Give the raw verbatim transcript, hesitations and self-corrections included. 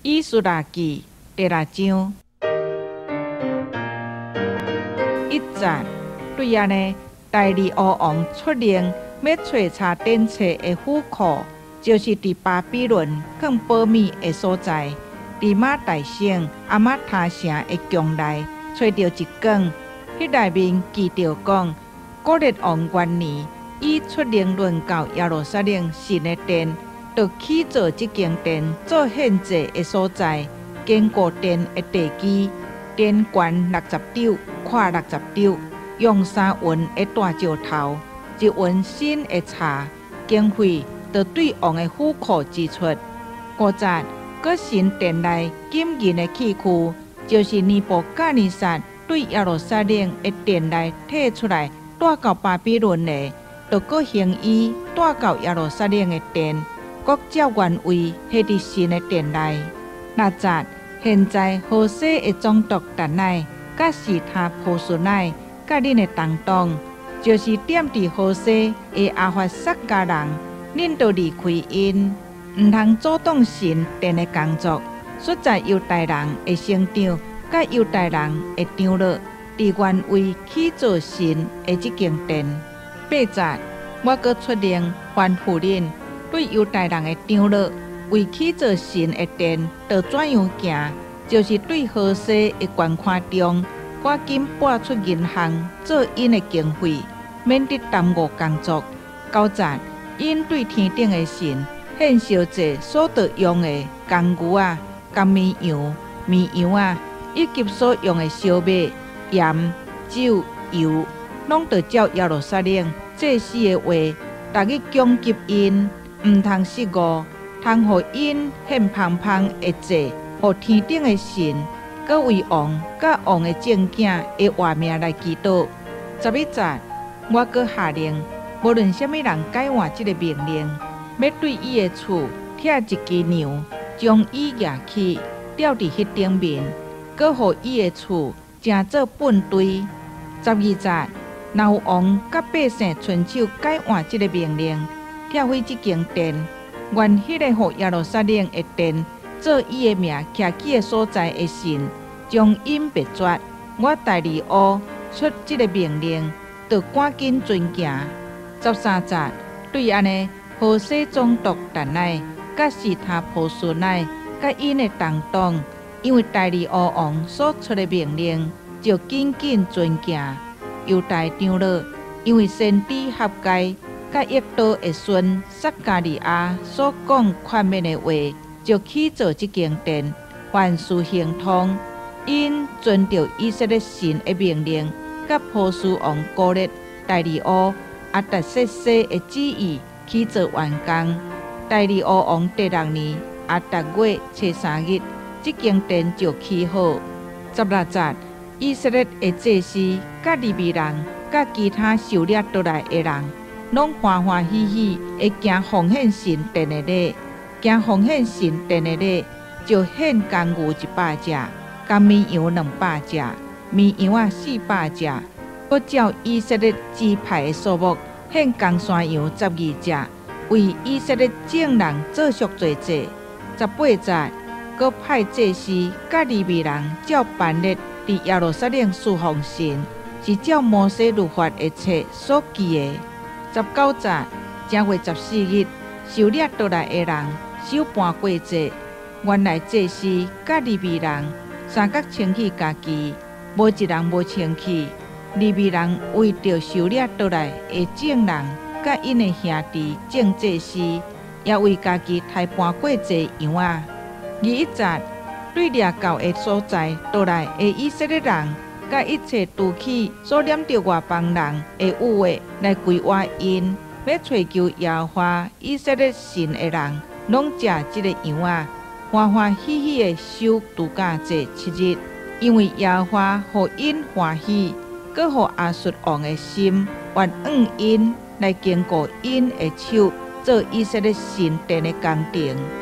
以斯拉記第六章一節，對安呢，大利烏王出令要找查典冊的府庫，就是佇巴比倫更保密的所在，佇馬大省阿瑪他城的宮內，找到一卷，迄內面記着講，古列王元年，伊出令論到耶路撒冷神的殿，就起造這間殿做獻祭的所在，經過殿的地基，殿懸六十肘，寬六十肘，用三雲的大石頭，一雲新的茶，經費就對王的府庫支出。五節，閣神殿內金銀的器具，就是尼布甲尼撒對耶路撒冷的殿內摕出來，帶到巴比倫的，就閣行伊帶到耶路撒冷的殿，閣照原位下佇神的殿內。六節，現在何西的總督但乃，甲示他波斯乃，甲恁的同黨，就是踮佇何西的阿法薩家人，恁就離開因，毋通阻擋神殿的工作。率在猶大人的省長，甲猶大人的長老，佇原位起造神的這間殿。八節，我閣出令吩咐恁，對猶大人的長老，為起造神的殿，就怎樣行，就是對何西的捐款中，趕緊撥出銀行做因的經費，免得耽誤工作。九節，因對天頂的神獻燒祭所得用的公牛啊、公綿羊、綿羊啊，以及所用的燒麥、鹽、酒、油，攏得照耶路撒冷祭司的話，逐日供給因，毋通失誤，通互因獻芳芳的祭，互天頂的神，閣為王甲王的正囝的活命來祈禱。十一節，我閣下令，無論啥物人改換這個命令，要對伊的厝拆一隻牛，將伊壓起，吊佇迄頂面，閣互伊的厝成做糞堆。十二節，若有王甲百姓伸手改換這個命令，拆毀這間殿，願迄個互耶路撒冷的殿做伊的名徛起的所在的神，將因滅絕。我大利烏出這個命令，就趕緊遵行。十三節，對安尼，何西總督但乃，甲示他波斯乃，甲因的同黨，因為大利烏王所出的命令，就緊緊遵行。猶大長老，因為先知哈該，甲益多的孫撒加利亞所講勸勉的話，就起造這間殿，凡事行通。因遵照以色列神的命令，甲波斯王古列、大利烏、阿達薛西的旨意起造完工。大利烏王第六年阿達月初三日，這間殿就起好。十六節，以色列的祭司、甲利未人、甲其他受掠倒來的人，攏歡歡喜喜會行奉獻神殿的禮，行奉獻神殿的禮，就獻公牛一百隻，公綿羊兩百隻，綿羊啊四百隻，閣照以色列支派的數目，獻公山羊十二隻，為以色列眾人做贖罪祭。十八節，閣派祭司甲利未人照辦列佇耶路撒冷侍奉神，是照摩西律法的冊所記的。十九節，正月十四日，受掠倒來的人守盤過節，原來祭司甲利未人三角清氣家己，無一人無清氣。利未人為着受掠倒來的眾人，甲因的兄弟眾祭司，也為家己抬盤過節羊啊。二一節，對掠到的所在倒來的以色列人，甲一切拄起所念着外邦人的有話來歸我因，要追求耶和華以色列神的人，攏食這個羊啊，歡歡喜喜的守度假節七日，因為耶和華互因歡喜，閣互亞述王的心願往因來經過因的手，做以色列神殿的工程。